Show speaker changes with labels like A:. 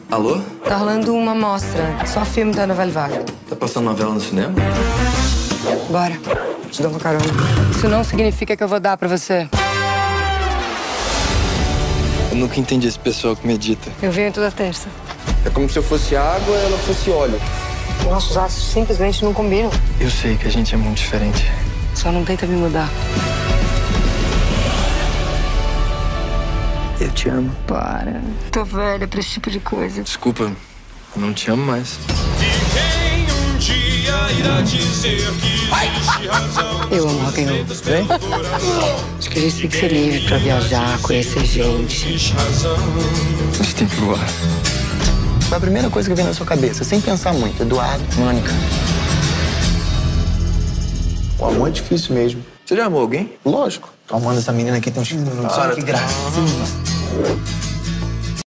A: Alô?
B: Tá rolando uma mostra, só filme da Novela Vaga.
A: Tá passando novela no cinema?
B: Bora, te dou uma carona. Isso não significa que eu vou dar pra você.
A: Eu nunca entendi esse pessoal que medita.
B: Eu venho toda terça.
A: É como se eu fosse água e ela fosse óleo.
B: Nossos astros simplesmente não combinam.
A: Eu sei que a gente é muito diferente.
B: Só não tenta me mudar.
A: Eu te amo.
B: Para. Tô velha pra esse tipo de coisa.
A: Desculpa, eu não te amo mais.
C: E quem um dia irá dizer que existe razão.
B: Eu amo rock and roll.
A: Vem?
B: Acho que a gente tem que ser livre pra viajar, conhecer gente.
C: Existe razão.
A: A gente tem que voar.
D: Foi a primeira coisa que veio na sua cabeça, sem pensar muito. Eduardo.
A: Mônica,
D: O amor é difícil mesmo.
A: você já amou alguém?
D: Lógico. Tô amando essa menina aqui, tem uns... Olha que gracinha.